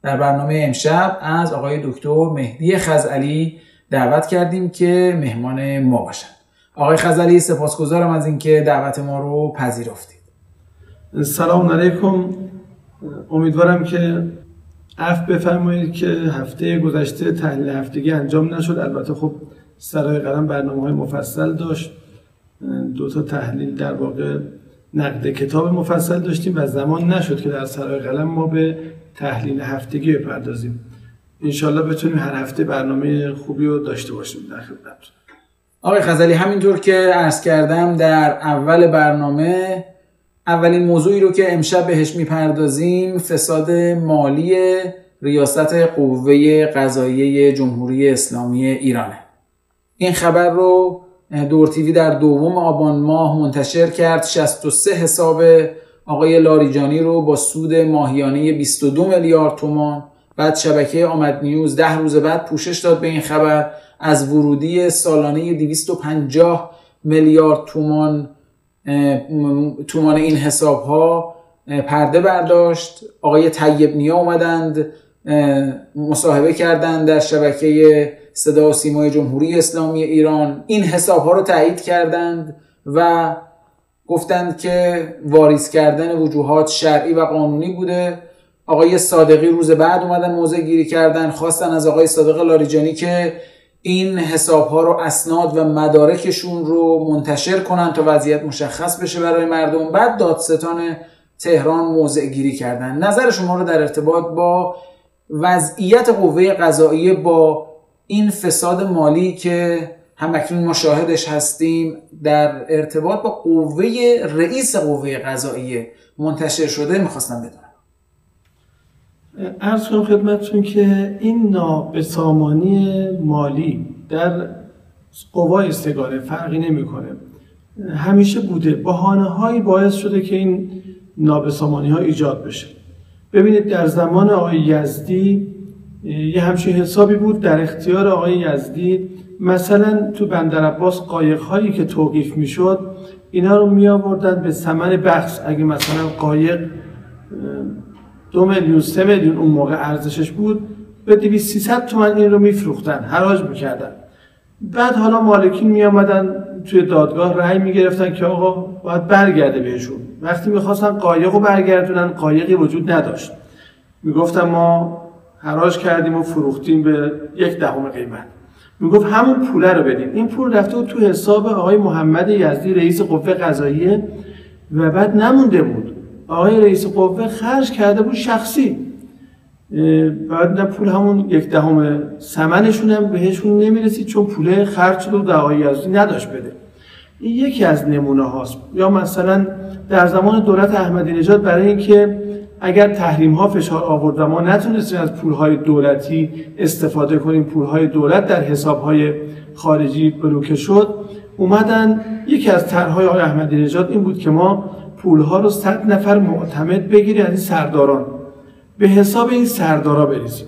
در برنامه امشب از آقای دکتر مهدی خزعلی دعوت کردیم که مهمان ما باشن. آقای خزعلی، سپاسگزارم از اینکه دعوت ما رو پذیرفتید. سلام علیکم. امیدوارم که عفو بفرمایید که هفته گذشته تحلیل هفتگی انجام نشد. البته خب سرای قلم برنامه‌های مفصل داشت، 2 تحلیل در واقع نقد کتاب مفصل داشتیم و زمان نشد که در سرای قلم ما به تحلیل هفتگی بپردازیم. انشالله بتونیم هر هفته برنامه خوبی رو داشته باشیم در خدمتتون. آقای خزعلی، همینطور که عرض کردم در اول برنامه، اولین موضوعی رو که امشب بهش میپردازیم فساد مالی ریاست قوه قضاییه جمهوری اسلامی ایرانه. این خبر رو دور تیوی در 2 آبان ماه منتشر کرد. 63 حساب آقای لاریجانی رو با سود ماهیانه 22 میلیارد تومان. بعد شبکه آمد نیوز 10 روز بعد پوشش داد به این خبر، از ورودی سالانه 250 میلیارد تومان این حساب ها پرده برداشت. آقای طیب نیا اومدند مصاحبه کردند در شبکه صدا و سیمای جمهوری اسلامی ایران، این حساب ها رو تایید کردند و گفتند که واریز کردن وجوهات شرعی و قانونی بوده. آقای صادقی روز بعد اومدن موضع گیری کردن، خواستن از آقای صادق لاریجانی که این حساب ها رو اسناد و مدارکشون رو منتشر کنن تا وضعیت مشخص بشه برای مردم. بعد دادستان تهران موضع گیری کردن. نظر شما رو در ارتباط با وضعیت قوه قضاییه با این فساد مالی که همکنون ما شاهدش هستیم در ارتباط با قوه رئیس قوه قضاییه منتشر شده میخواستم بدونم. عرض کنم خدمتتون که این نابسامانی مالی در قوای استگاره فرقی نمیکنه، همیشه بوده. بهانه‌هایی باعث شده که این نابسامانی‌ها ایجاد بشه. ببینید در زمان آقای یزدی یه همچین حسابی بود در اختیار آقای یزدی. مثلا تو بندرعباس قایق‌هایی که توقیف میشد اینا رو می آوردن به ثمن بخش. اگه مثلا قایق 2 میلیون 3 میلیون اون موقع ارزشش بود، به 200-300 تومن این رو میفروختن، حراج میکردن. بعد حالا مالکین می آمدن توی دادگاه رأی میگرفتن که آقا باید برگرده بهشون. وقتی میخواستن قایق رو برگردونن، قایقی وجود نداشت، میگفتن ما حراج کردیم و فروختیم به 1/10 قیمت. میگفت همون پوله رو بدین. این پول رفته بود تو حساب آقای محمد یزدی رئیس قوه قضاییه و بعد نمونده بود. آقای رئیس قوه خرج کرده بود شخصی. بعد نه پول همون 1/10 ثمنشون هم بهشون نمیرسید چون پوله خرج شده بود و آقای یزدی نداشت بده. این یکی از نمونه هاست. یا مثلا در زمان دولت احمدی نژاد برای اینکه اگر تحریم ها فشار آورد و ما نتونستیم از پولهای دولتی استفاده کنیم، پولهای دولت در حساب های خارجی بلوکه شد، اومدن یکی از طرحهای آقای احمدی نژاد این بود که ما پولها رو 100 نفر معتمد بگیریم از این سرداران، به حساب این سردارا بریزیم.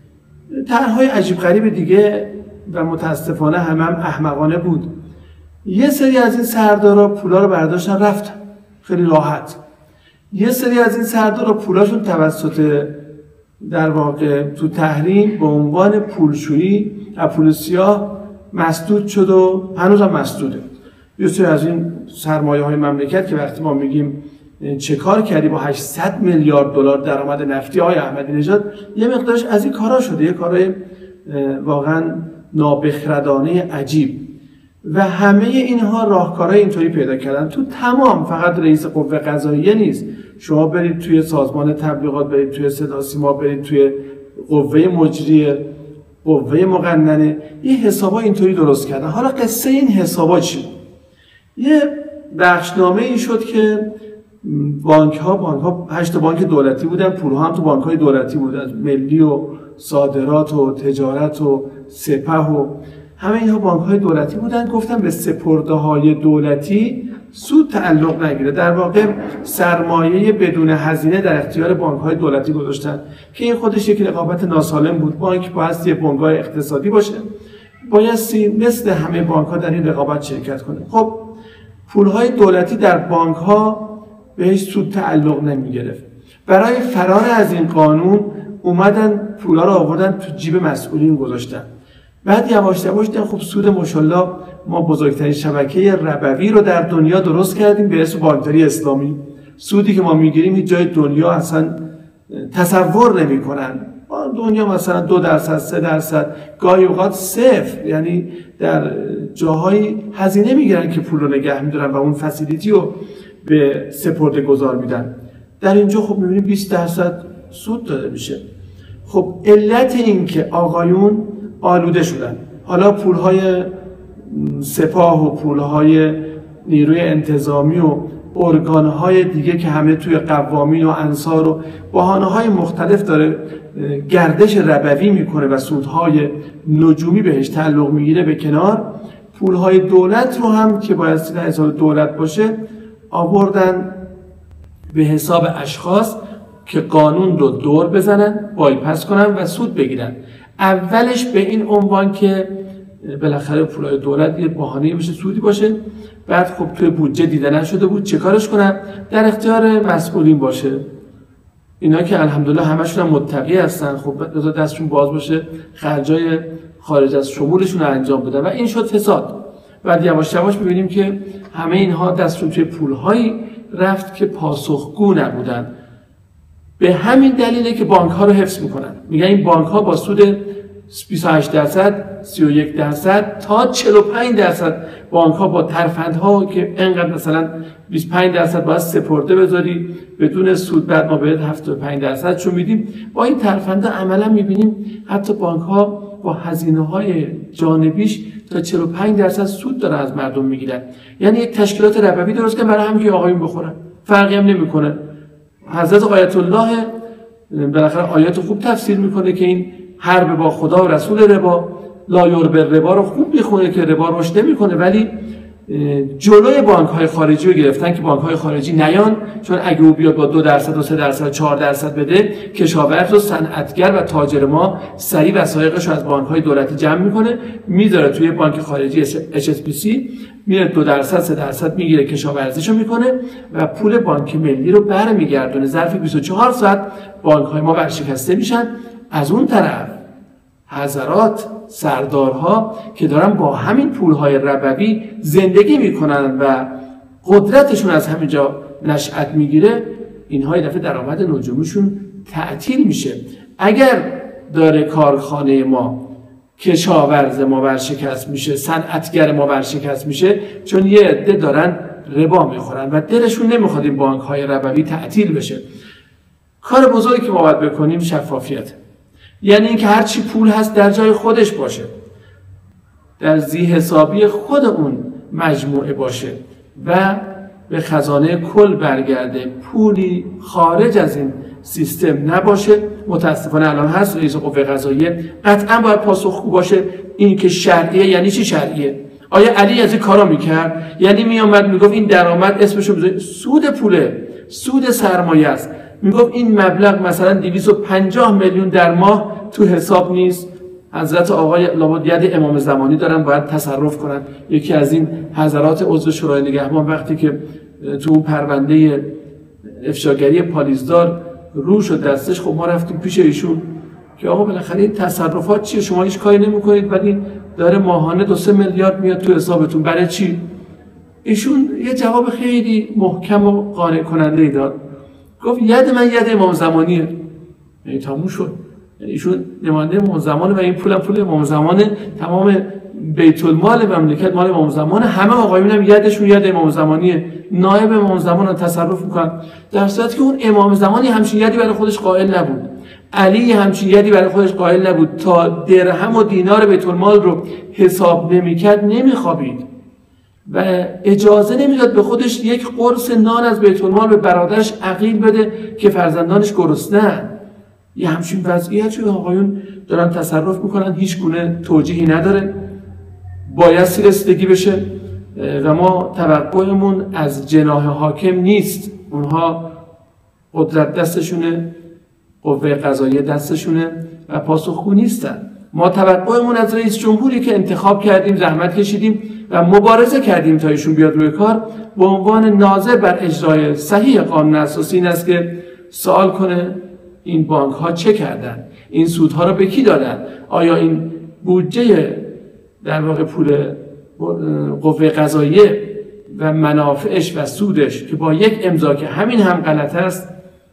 طرحهای عجیب غریب دیگه و متاسفانه هم احمقانه بود. یه سری از این سردارا پولا رو برداشتن رفتن خیلی راحت. یه سری از این سردارا پولاشون توسط در واقع تو تحریم به عنوان پولشویی و پول سیاه مسدود شد و هنوز هم مسدوده. یه سری از این سرمایه های مملکت که وقتی ما میگیم چه کار کردی با 800 میلیارد دلار درآمد نفتی آقای احمدی نژاد، یه مقدارش از این کارا شده، یه کارای واقعا نابخردانه عجیب. و همه اینها راهکارهای اینطوری پیدا کردن تو تمام، فقط رئیس قوه قضاییه نیست. شما برید توی سازمان تبلیغات، برید توی صدا سیما، برید توی قوه مجریه، قوه مقننه، یه حسابا اینطوری درست کردن. حالا قصه این حسابا چی؟ یه بخشنامه ای شد که بانک ها 8 بانک دولتی بودن، پولها هم تو بانک های دولتی بود، از ملی و صادرات و تجارت و سپه و همه اینها بانک های دولتی بودن. گفتن به سپرده های دولتی سود تعلق نگیره. در واقع سرمایه بدون هزینه در اختیار بانک های دولتی گذاشتن که این خودش یک رقابت ناسالم بود. بانک باید یه بنگاه اقتصادی باشه، بایستی مثل همه بانک ها در این رقابت شرکت کنه. خب پول های دولتی در بانک ها بهش سود تعلق نمی گرفت. برای فرار از این قانون اومدن پولا رو آوردن تو جیب مسئولین گذاشتن. بعد یواش یواش دیدن خب سود ماشاءالله ما بزرگترین شبکه ربوی رو در دنیا درست کردیم به اسم بانکداری اسلامی. سودی که ما میگیریم هیچ جای دنیا اصلا تصور نمیکنن. دنیا مثلا 2%، 3%، گاهی اوقات 0، یعنی در جاهای هزینه میگیرن که پول رو نگه میدارن و اون فسیلیتی رو به سپرده گذار میدن. در اینجا خب میبینیم 20% سود داده میشه. خب علت این که آقایون آلوده شدن، حالا پولهای سپاه و پولهای نیروی انتظامی و ارگانهای دیگه که همه توی قوامین و انصار و بهانه‌های مختلف داره گردش ربوی میکنه و سودهای نجومی بهش تعلق میگیره به کنار، پولهای دولت رو هم که باید در حساب دولت باشه آوردن به حساب اشخاص که قانون رو دور بزنن، بایپاس کنن و سود بگیرن. اولش به این عنوان که بالاخره پولای دولت یه بهانه‌ای باشه، سودی باشه، بعد خب توی بودجه دیده نشده بود چه کارش کنن، در اختیار مسئولین باشه. اینا که الحمدلله همشون هم متقی هستن، خب دستشون باز باشه خرجای خارج از شمولشون رو انجام بدن و این شد فساد. بعد یواش یواش می‌بینیم که همه اینها دستشون توی پول‌هایی رفت که پاسخگو نبودن. به همین دلیله که بانک‌ها رو حفظ می‌کنن. میگن این بانک‌ها با سود 28%، 31% تا 45% بانک‌ها با ترفندها که اینقدر مثلا 25% باید سپرده بذاری بدون سود، بعد ما بهت 75% چون میدیم. با این ترفنده عملا می‌بینیم حتی بانک‌ها با هزینه‌های جانبیش تا 45% سود دارن از مردم میگیرن. یعنی یک تشکیلات ربوی درست کردن برای همین آقایون بخورن، فرقی هم نمیکنه. حضرت آیت الله بالاخره آیات خوب تفسیر میکنه که این حرب با خدا و رسول ربا، لا یربی ربا رو خوب میخونه که ربا رشد نمیکنه، ولی جلوی بانک‌های خارجی رو گرفتن که بانک‌های خارجی نیان، چون اگه او بیاد با 2% و 3% 4% بده، کشاورز و صنعتگر و تاجر ما سریع وثایقش رو از بانک‌های دولتی جمع میکنه، میذاره توی بانک خارجی HSBC، میره 2% 3% میگیره، کشاورزیشو میکنه و پول بانک ملی رو برمیگردونه. ظرف 24 ساعت بانک‌های ما ورشکسته میشن. از اون طرف حضرات سردارها که دارن با همین پولهای ربوی زندگی میکنن و قدرتشون از همینجا نشأت میگیره، اینها یه دفعه درآمد نجومیشون تعطیل میشه. اگر داره کارخانه ما، کشاورز ما ورشکست میشه، صنعتگر ما ورشکست میشه، چون یه عده دارن ربا میخورن و دلشون نمیخواد این بانک‌های ربوی تعطیل بشه. کار بزرگی که ما باید بکنیم شفافیت، یعنی اینکه هر چی پول هست در جای خودش باشه، در ذی حسابی خود اون مجموعه باشه و به خزانه کل برگرده، پولی خارج از این سیستم نباشه. متاسفانه الان هست رئیس قوه قضاییه، قطعا باید پاسخگو باشه. این که شرعیه یعنی چی شرعیه؟ آیا علی از این کارا میکرد؟ یعنی میامد میگفت این درآمد اسمشو بذارید سود پوله، سود سرمایه است، میگفت این مبلغ مثلا 250 میلیون در ماه تو حساب نیست. حضرت آقای لابد ید امام زمانی دارن، باید تصرف کنن. یکی از این حضرات عضو شورای نگهبان وقتی که تو اون پرونده افشاگری پالیزدار رو شد دستش، خب ما رفتیم پیش ایشون که آقا بالاخره این تصرفات چیه؟ شما هیچ کاری نمی‌کنید ولی داره ماهانه 2-3 میلیارد میاد تو حسابتون، برای چی؟ ایشون یه جواب خیلی محکم و قانع کننده ای داد. گفت ید من ید امام زمانیه. یعنی تموم شد. ایشون نماینده امام زمانه و این پولم پول امام زمانه، تمام بیت المال مملکت مال امام زمانه، همه آقایون هم یدشون ید امام زمانیه، نایب امام زمان رو تصرف میکنن، در صورتی که اون امام زمانی همچین یدی برای خودش قائل نبود، علی همچین یدی برای خودش قائل نبود، تا درهم و دینار بیت المال رو حساب نمیکرد نمیخوابید و اجازه نمیداد به خودش یک قرص نان از بیت المال به برادرش عقیل بده که فرزندانش گرسنه‌اند. یه همچین وضعیتی آقایون دارن تصرف میکنن، هیچ گونه توجیهی نداره، بایستی رسیدگی بشه و ما توقعمون از جناح حاکم نیست، اونها قدرت دستشونه، قوه قضاییه دستشونه و پاسخگو نیستن. ما توقعمون از رئیس جمهوری که انتخاب کردیم، زحمت کشیدیم و مبارزه کردیم تا ایشون بیاد روی کار، به عنوان ناظر بر اجرای صحیح قانون اساسی این است که سوال کنه این بانک ها چه کردن، این سودها رو به کی دادن؟ آیا این بودجه در واقع پول قوه قضاییه و منافعش و سودش که با یک امضا که همین هم غلط است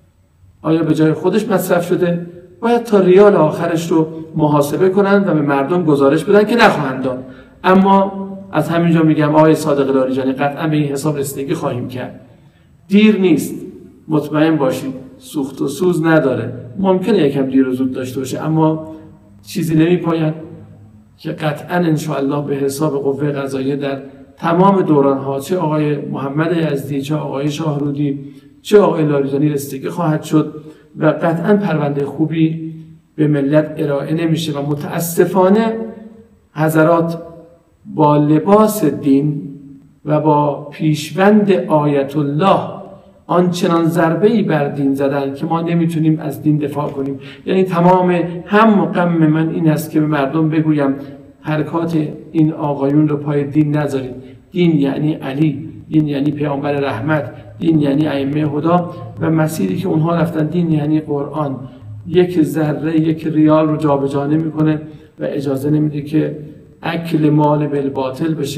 آیا به جای خودش مصرف شده؟ باید تا ریال آخرش رو محاسبه کنند و به مردم گزارش بدن که نخواهند داد. اما از همینجا میگم آقای صادق لاریجانی قطعا به این حساب رسیدگی خواهیم کرد. دیر نیست، مطمئن باشید، سوخت و سوز نداره. ممکنه یکم دیر و زود داشته باشه اما چیزی نمیپاید که قطعا انشاءالله به حساب قوه قضاییه در تمام دورانها چه آقای محمد یزدی، چه آقای شاهرودی، چه آقای لاریجانی رسیدگی خواهد شد و قطعا پرونده خوبی به ملت ارائه نمیشه. و متاسفانه حضرات با لباس دین و با پیشوند آیت الله آنچنان ضربه‌ای بر دین زدن که ما نمیتونیم از دین دفاع کنیم. یعنی تمام هم و غم من این است که به مردم بگویم حرکات این آقایون رو پای دین نذارید. دین یعنی علی، دین یعنی پیامبر رحمت، دین یعنی ائمه هدا و مسیری که اونها رفتن. دین یعنی قرآن. یک ذره یک ریال رو جابجا نمی‌کنه و اجازه نمیده که اکل مال بالباطل بشه.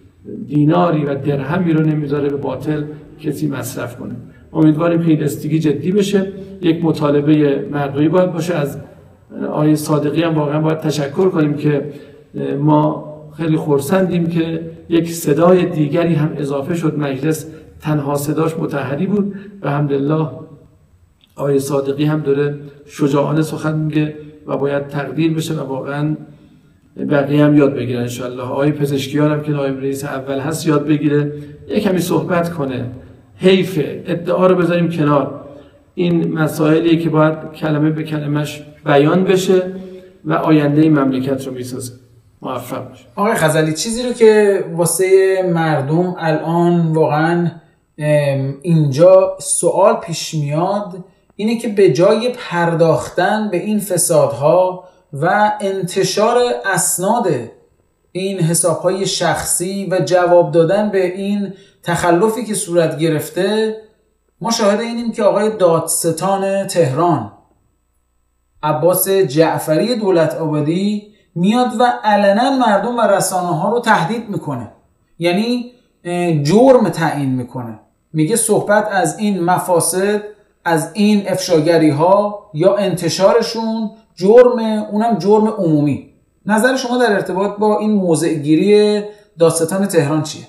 دیناری و درهمی رو نمیذاره به باطل کسی مصرف کنه. امیدواریم که این رسیدگی جدی بشه. یک مطالبه مردمی باید باشه. از آقای صادقی هم واقعا باید تشکر کنیم که ما خیلی خرسندیم که یک صدای دیگری هم اضافه شد. مجلس تنها صداش مطهری بود و الحمدلله آقای صادقی هم داره شجاعانه سخن میگه و باید تقدیر بشه و واقعا بقیه هم یاد بگیرن انشالله. آقای پزشکیان هم که نایب رئیس اول هست یاد بگیره، یک کمی صحبت کنه. حیفه ادعا رو بذاریم کنار. این مسائلی که باید کلمه به کلمش بیان بشه و آینده این مملکت رو میسازه. موفق باشه. آقای غزالی، چیزی رو که واسه مردم الان واقعا اینجا سوال پیش میاد اینه که به جای پرداختن به این فسادها و انتشار اسناد این حسابهای شخصی و جواب دادن به این تخلفی که صورت گرفته، ما شاهد اینیم که آقای دادستان تهران عباس جعفری دولت آبادی میاد و علنا مردم و رسانه ها رو تهدید میکنه. یعنی جرم تعیین میکنه، میگه صحبت از این مفاسد، از این افشاگری ها یا انتشارشون جرم، اونم جرم عمومی. نظر شما در ارتباط با این موضع گیری دادستان تهران چیه؟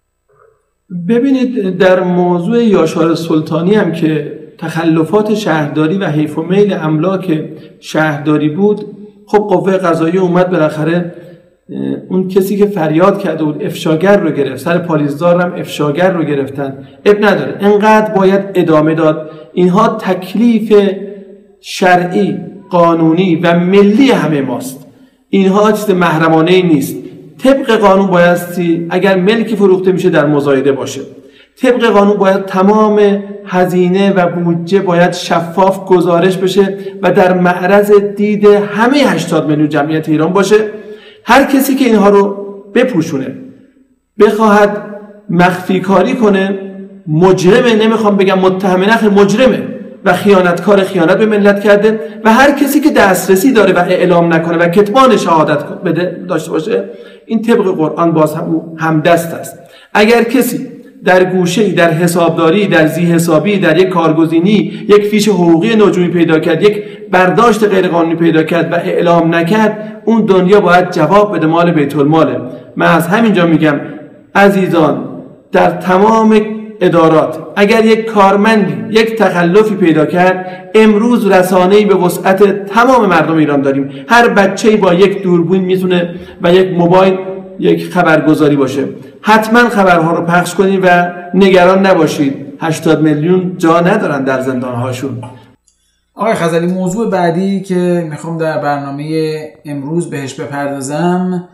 ببینید، در موضوع یاشار سلطانی هم که تخلفات شهرداری و حیف و میل املاک شهرداری بود، خب قوه قضاییه اومد بالاخره اون کسی که فریاد کرده بود افشاگر رو گرفت، سر پالیزدار هم افشاگر رو گرفتن. اب نداره، انقدر باید ادامه داد. اینها تکلیف شرعی، قانونی و ملی همه ماست. اینها چیز محرمانه نیست. طبق قانون بایستی اگر ملکی فروخته میشه در مزایده باشه. طبق قانون باید تمام هزینه و بودجه باید شفاف گزارش بشه و در معرض دید همه 80 میلیون جمعیت ایران باشه. هر کسی که اینها رو بپوشونه، بخواهد مخفی کاری کنه، مجرمه. نمیخوام بگم متهم، نخیر، مجرمه و خیانتکار، خیانت به ملت کرده. و هر کسی که دسترسی داره و اعلام نکنه و کتمان شهادت بده داشته باشه، این طبق قرآن باز هم دست است. اگر کسی در گوشه‌ای، در حسابداری، در ذی حسابی، در یک کارگزینی، یک فیش حقوقی نجومی پیدا کرد، یک برداشت غیرقانونی پیدا کرد و اعلام نکرد، اون دنیا باید جواب بده، مال بیت الماله. من از همینجا میگم عزیزان، در تمام ادارات اگر یک کارمندی یک تخلفی پیدا کرد، امروز رسانه‌ای به وسعت تمام مردم ایران داریم. هر بچه‌ای با یک دوربین میتونه و یک موبایل یک خبرگزاری باشه. حتما خبرها رو پخش کنید و نگران نباشید، 80 میلیون جا ندارن در زندانهاشون. آقای غزالی، موضوع بعدی که میخوام در برنامه امروز بهش بپردازم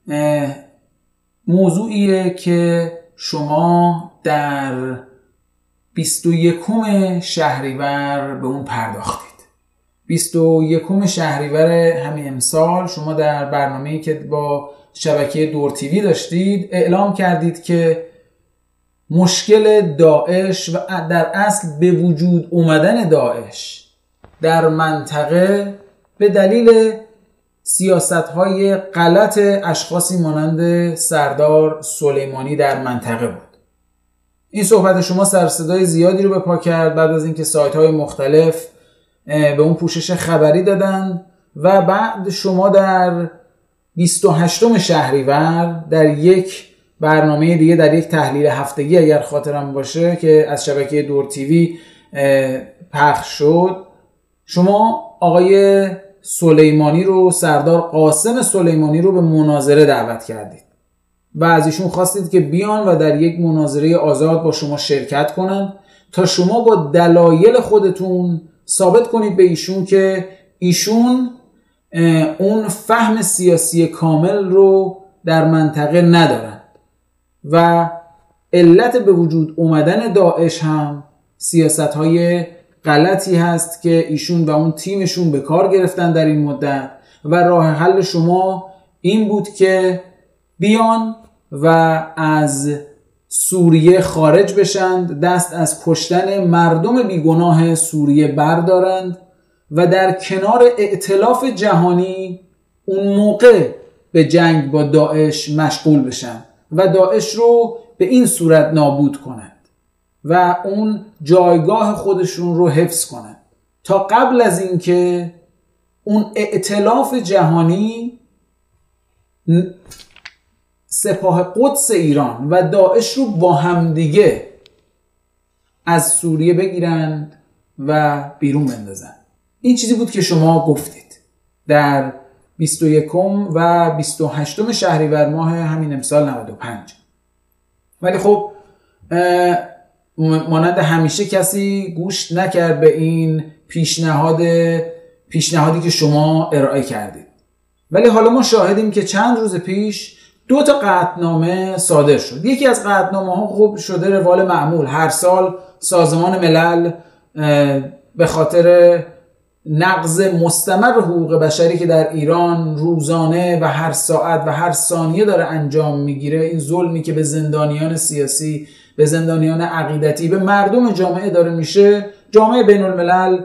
موضوعیه که شما در 21 شهریور به اون پرداختید. 21 شهریور همین امسال شما در برنامه‌ای که با شبکه دور تیوی داشتید اعلام کردید که مشکل داعش و در اصل به وجود اومدن داعش در منطقه به دلیل سیاست‌های غلط اشخاصی مانند سردار سلیمانی در منطقه بود. این صحبت شما سر صدای زیادی رو به پا کرد بعد از اینکه سایت‌های مختلف به اون پوشش خبری دادن و بعد شما در 28 شهریور در یک برنامه دیگه، در یک تحلیل هفتگی اگر خاطرم باشه که از شبکه دور تیوی پخش شد، شما آقای سلیمانی رو، سردار قاسم سلیمانی رو به مناظره دعوت کردید و از ایشون خواستید که بیان و در یک مناظره آزاد با شما شرکت کنند تا شما با دلایل خودتون ثابت کنید به ایشون که ایشون اون فهم سیاسی کامل رو در منطقه ندارند و علت به وجود اومدن داعش هم سیاست‌های غلطی هست که ایشون و اون تیمشون به کار گرفتن در این مدت و راه حل شما این بود که بیان و از سوریه خارج بشند، دست از کشتن مردم بیگناه سوریه بردارند و در کنار ائتلاف جهانی اون موقع به جنگ با داعش مشغول بشن و داعش رو به این صورت نابود کنند و اون جایگاه خودشون رو حفظ کنند تا قبل از اینکه اون ائتلاف جهانی سپاه قدس ایران و داعش رو با همدیگه از سوریه بگیرند و بیرون بندازند. این چیزی بود که شما گفتید در 21 و 28 شهریور ماه همین امسال 95. ولی خب مانند همیشه کسی گوش نکرد به این پیشنهادی که شما ارائه کردید. ولی حالا ما شاهدیم که چند روز پیش 2 قطعنامه صادر شد. یکی از قطعنامه‌ها خوب شده روال معمول. هر سال سازمان ملل به خاطر نقض مستمر حقوق بشری که در ایران روزانه و هر ساعت و هر ثانیه داره انجام میگیره، این ظلمی که به زندانیان سیاسی، به زندانیان عقیدتی، به مردم جامعه داره میشه، جامعه بین الملل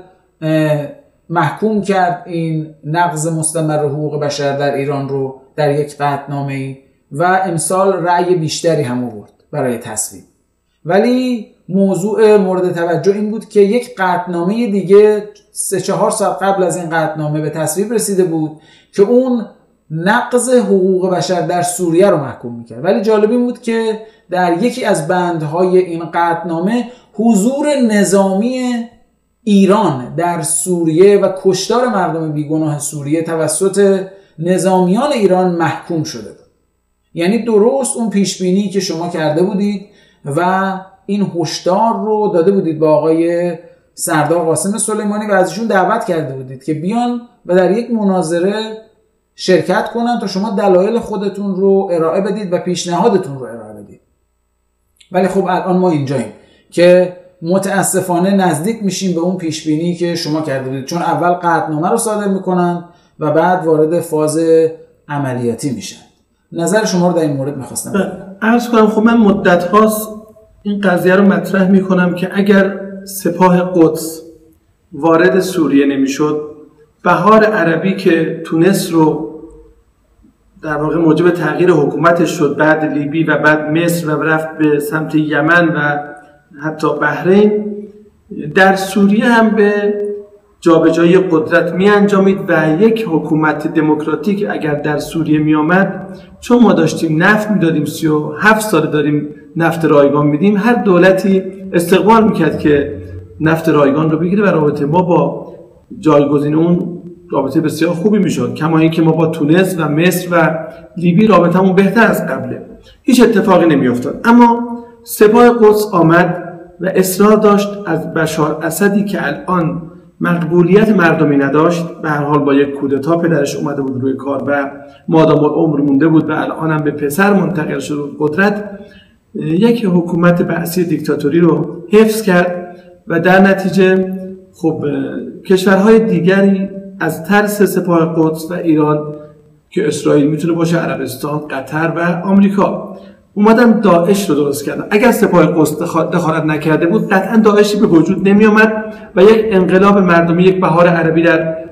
محکوم کرد این نقض مستمر حقوق بشر در ایران رو در یک قطعنامه‌ای و امسال رأی بیشتری هم آورد برای تصویب. ولی موضوع مورد توجه این بود که یک قطعنامه دیگه 3-4 ساعت قبل از این قطعنامه به تصویب رسیده بود که اون نقض حقوق بشر در سوریه رو محکوم میکرد. ولی جالب این بود که در یکی از بندهای این قطعنامه حضور نظامی ایران در سوریه و کشتار مردم بیگناه سوریه توسط نظامیان ایران محکوم شده بود. یعنی درست اون پیشبینی که شما کرده بودید و این هشدار رو داده بودید با آقای سردار قاسم سلیمانی و ازشون دعوت کرده بودید که بیان و در یک مناظره شرکت کنن تا شما دلایل خودتون رو ارائه بدید و پیشنهادتون رو ارائه بدید. ولی خب الان ما اینجاییم که متاسفانه نزدیک میشیم به اون پیشبینی که شما کرده بودید، چون اول قطعنامه رو صادر میکنن و بعد وارد فاز عملیاتی میشن. نظر شما رو در این مورد میخواستم عرض کنم. خب من مدت هاست این قضیه رو مطرح میکنم که اگر سپاه قدس وارد سوریه نمیشد، بهار عربی که تونس رو در واقع موجب تغییر حکومتش شد، بعد لیبی و بعد مصر و رفت به سمت یمن و حتی بحرین، در سوریه هم به جابجایی قدرت می انجامید و یک حکومت دموکراتیک اگر در سوریه می آمد، چون ما داشتیم نفت می دادیم، 37 سال داریم نفت رایگان میدیم، هر دولتی استقبال میکرد که نفت رایگان رو بگیره و رابطه ما با جایگزین اون رابطه بسیار خوبی میشد، کما اینکه ما با تونس و مصر و لیبی رابطمون بهتر از قبله. هیچ اتفاقی نمیافتاد. اما سپاه قدس آمد و اصرار داشت از بشار اسدی که الان مقبولیت مردمی نداشت، به هر حال با یک کودتا پدرش اومده بود روی کار و مادام العمر مونده بود و الان هم به پسر منتقل شد قدرت، یک حکومت بعثی دیکتاتوری رو حفظ کرد و در نتیجه خب کشورهای دیگری از ترس سپاه قدس و ایران که اسرائیل میتونه باشه، عربستان، قطر و آمریکا، اومدن داعش رو درست کردن. اگر سپاه قدس دخالت نکرده بود قطعا داعشی به وجود نمی آمد و یک انقلاب مردمی، یک بهار عربی در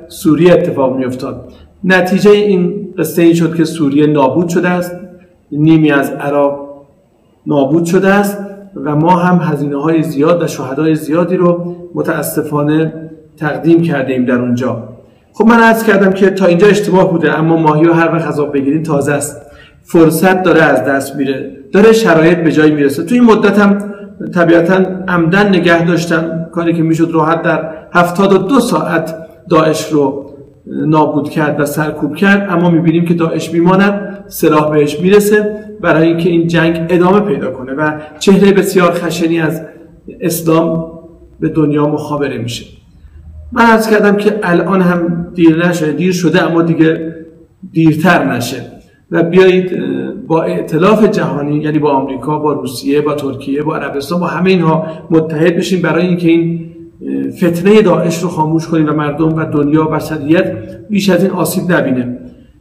سوریه اتفاق میافتاد. نتیجه این قصه این شد که سوریه نابود شده است، نیمی از عراق نابود شده است و ما هم هزینه‌های زیاد و شهدای زیادی رو متاسفانه تقدیم کردیم در اونجا. خب من عرض کردم که تا اینجا اشتباه بوده، اما ماهی رو هر وقت از آب بگیرین تازه است، فرصت داره از دست میره، داره شرایط به جای میرسه. تو این مدت هم طبیعتاً عمدن نگه داشتن، کاری که میشد راحت در 72 ساعت داعش رو نابود کرد و سرکوب کرد، اما میبینیم که داعش میماند، سلاح بهش میرسه برای اینکه این جنگ ادامه پیدا کنه و چهره بسیار خشنی از اسلام به دنیا مخابره میشه. من عرض کردم که الان هم دیر نشه، دیر شده اما دیگه دیرتر نشه و بیایید با ائتلاف جهانی، یعنی با آمریکا، با روسیه، با ترکیه، با عربستان، با همه اینها متحد بشیم برای اینکه این فتنه داعش رو خاموش کنیم و مردم و دنیا و بشریت بیش از این آسیب نبینه.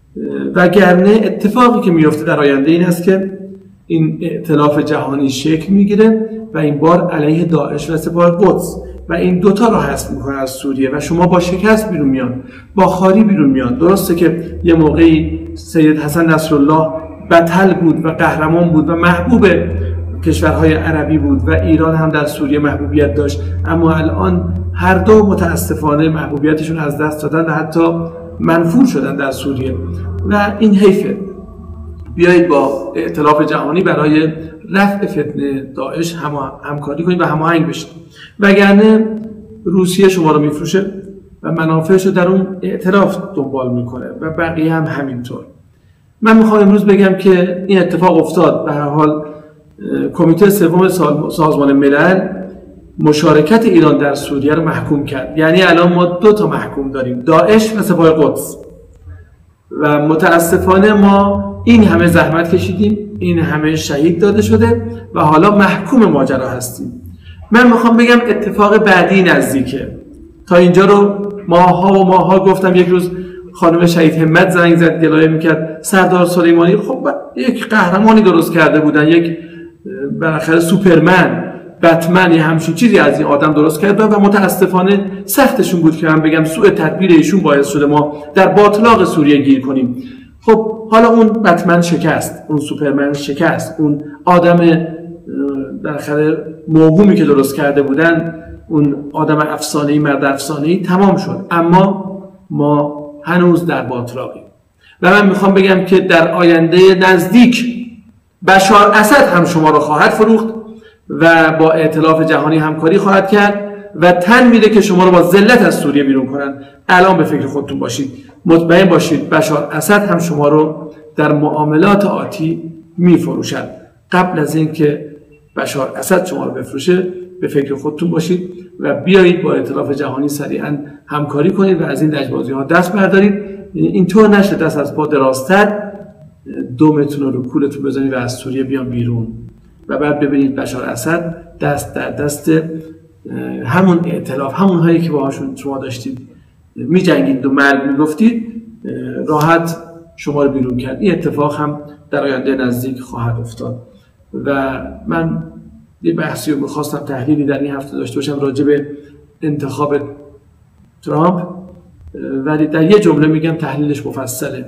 وگرنه اتفاقی که میفته در آینده این است که این ائتلاف جهانی شکل میگیره و این بار علیه داعش و سپاه قدس و این دوتا رو حذف میکنه از سوریه و شما با شکست بیرون میان، با خاری بیرون میان. درسته که یه موقعی سید حسن نصرالله بطل بود و قهرمان بود و محبوب کشورهای عربی بود و ایران هم در سوریه محبوبیت داشت، اما الان هر دو متاسفانه محبوبیتشون از دست دادن و حتی منفور شدن در سوریه و این حیفه. بیایید با ائتلاف جهانی برای رفع فتنه داعش همکاری کنید و هماهنگ بشید، وگرنه روسیه شما رو میفروشه و منافعش رو در اون ائتلاف دنبال میکنه و بقیه هم همینطور. من میخوام امروز بگم که این اتفاق افتاد. به هر حال کمیته سوم سازمان ملل مشارکت ایران در سوریه رو محکوم کرد، یعنی الان ما دو تا محکوم داریم، داعش و سپاه قدس، و متاسفانه ما این همه زحمت کشیدیم، این همه شهید داده شده و حالا محکوم ماجرا هستیم. من میخوام بگم اتفاق بعدی نزدیکه. تا اینجا رو ماها گفتم، یک روز خانم شهید همت زنگ زد گلایه میکرد سردار سلیمانی خب یک قهرمانی درست کرده بودن، یک بالاخره سوپرمن، بتمن، یه همچین چیزی از این آدم درست کرد و متاسفانه سختشون بود که من بگم سوء تدبیر ایشون باعث شده ما در باطلاق سوریه گیر کنیم. خب حالا اون بتمن شکست، اون سوپرمن شکست، اون آدم بالاخره موهومی که درست کرده بودن، اون آدم افسانه‌ای، مرد افسانه‌ای تمام شد، اما ما هنوز در باطلاقیم و من میخوام بگم که در آینده نزدیک بشار اسد هم شما رو خواهد فروخت و با ائتلاف جهانی همکاری خواهد کرد و تن میده که شما رو با ذلت از سوریه بیرون کنن. الان به فکر خودتون باشید، مطمئن باشید بشار اسد هم شما رو در معاملات آتی میفروشد. قبل از اینکه بشار اسد شما رو بفروشه به فکر خودتون باشید و بیایید با ائتلاف جهانی سریعا همکاری کنید و از این لجبازی ها دست بردارید. اینطور نشه دست از پا درازتر دومتون رو کولتون بزنید و از سوریه بیان بیرون و بعد ببینید بشار اسد دست در دست همون ائتلاف، همون هایی که باهاشون شما داشتید می جنگید و مرگ می گفتید، راحت شما رو بیرون کرد. این اتفاق هم در آینده نزدیک خواهد افتاد و من یه بحثی رو میخواستم تحلیلی در این هفته داشته باشم راجع به انتخاب ترامپ، ولی در یه جمله میگم تحلیلش مفصله.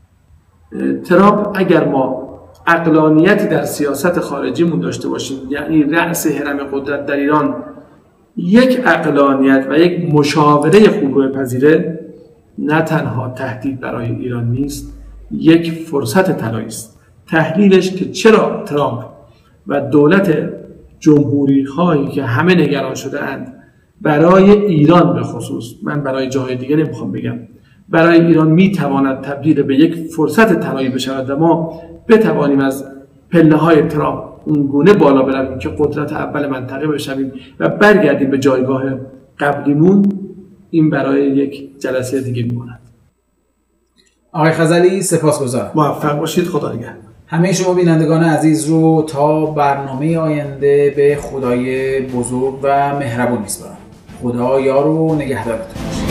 ترامپ اگر ما عقلانیتی در سیاست خارجیمون داشته باشیم، یعنی رأس هرم قدرت در ایران یک عقلانیت و یک مشاوره خوب رو بپذیره، نه تنها تهدید برای ایران نیست، یک فرصت طلایی است. تحلیلش که چرا ترامپ و دولت جمهوری خواهی که همه نگران شده اند برای ایران به خصوص، من برای جاهای دیگه نمیخوام بگم، برای ایران میتواند تبدیل به یک فرصت طلایی بشود و ما بتوانیم از پله های ترامپ اونگونه بالا برویم که قدرت اول منطقه بشویم و برگردیم به جایگاه قبلیمون. این برای یک جلسه دیگه میماند. آقای خزعلی سپاسگزارم. موفق باشید. خدا نگهدار. همه شما بینندگان عزیز رو تا برنامه آینده به خدای بزرگ و مهربون میسپارم. خدا یار و نگهدارتون باشه.